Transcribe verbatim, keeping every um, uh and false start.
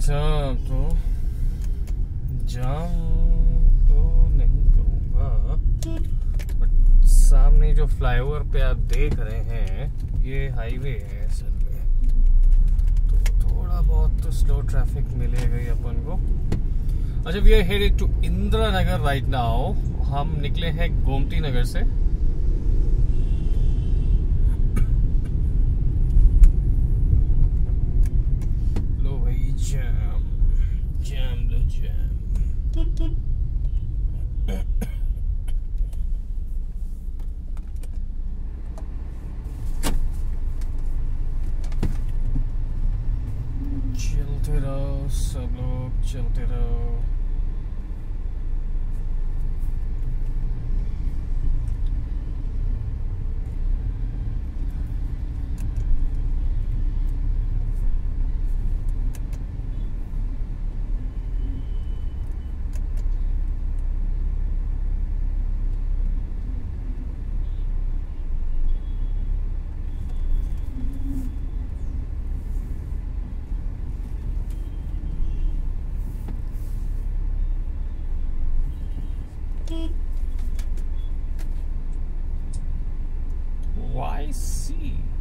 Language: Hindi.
अच्छा, तो जाम तो नहीं कहूँगा, बट सामने जो फ्लाईओवर पे आप देख रहे हैं ये हाईवे है असल में, तो थोड़ा बहुत तो स्लो ट्रैफिक मिलेगा ही अपन को। अच्छा, we are headed to Indira Nagar right now. हम निकले हैं गोमती नगर से। लो भाई, जैम जैम लो जैम। चलते रहो सब लोग, चलते रहो। Why see?